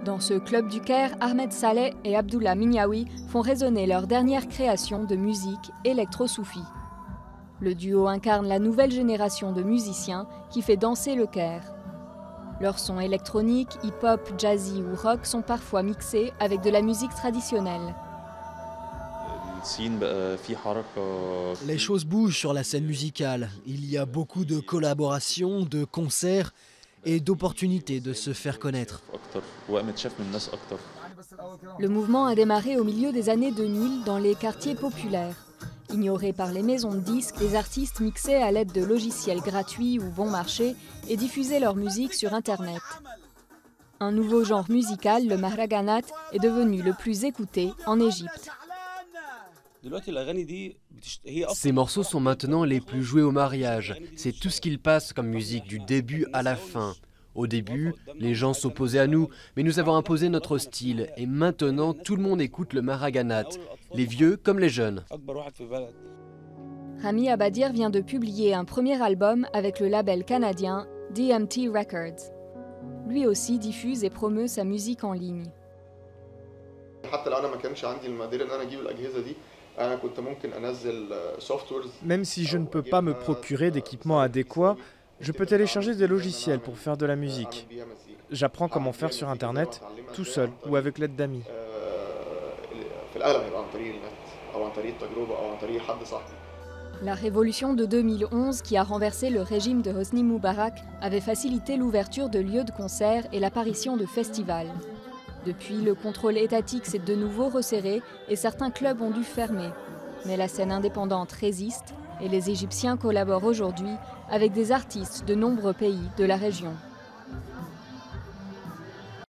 Dans ce club du Caire, Ahmed Saleh et Abdullah Minyawi font résonner leur dernière création de musique électro-soufie. Le duo incarne la nouvelle génération de musiciens qui fait danser le Caire. Leurs sons électroniques, hip-hop, jazzy ou rock sont parfois mixés avec de la musique traditionnelle. Les choses bougent sur la scène musicale. Il y a beaucoup de collaborations, de concerts et d'opportunités de se faire connaître. Le mouvement a démarré au milieu des années 2000 dans les quartiers populaires. Ignorés par les maisons de disques, les artistes mixaient à l'aide de logiciels gratuits ou bon marché et diffusaient leur musique sur Internet. Un nouveau genre musical, le mahraganat, est devenu le plus écouté en Égypte. Ces morceaux sont maintenant les plus joués au mariage. C'est tout ce qu'il passe comme musique du début à la fin. Au début, les gens s'opposaient à nous, mais nous avons imposé notre style. Et maintenant, tout le monde écoute le mahraganat, les vieux comme les jeunes. Rami Abadir vient de publier un premier album avec le label canadien DMT Records. Lui aussi diffuse et promeut sa musique en ligne. Même si je ne peux pas me procurer d'équipement adéquat, je peux télécharger des logiciels pour faire de la musique. J'apprends comment faire sur Internet, tout seul ou avec l'aide d'amis. La révolution de 2011, qui a renversé le régime de Hosni Moubarak, avait facilité l'ouverture de lieux de concert et l'apparition de festivals. Depuis, le contrôle étatique s'est de nouveau resserré et certains clubs ont dû fermer. Mais la scène indépendante résiste et les Égyptiens collaborent aujourd'hui avec des artistes de nombreux pays de la région.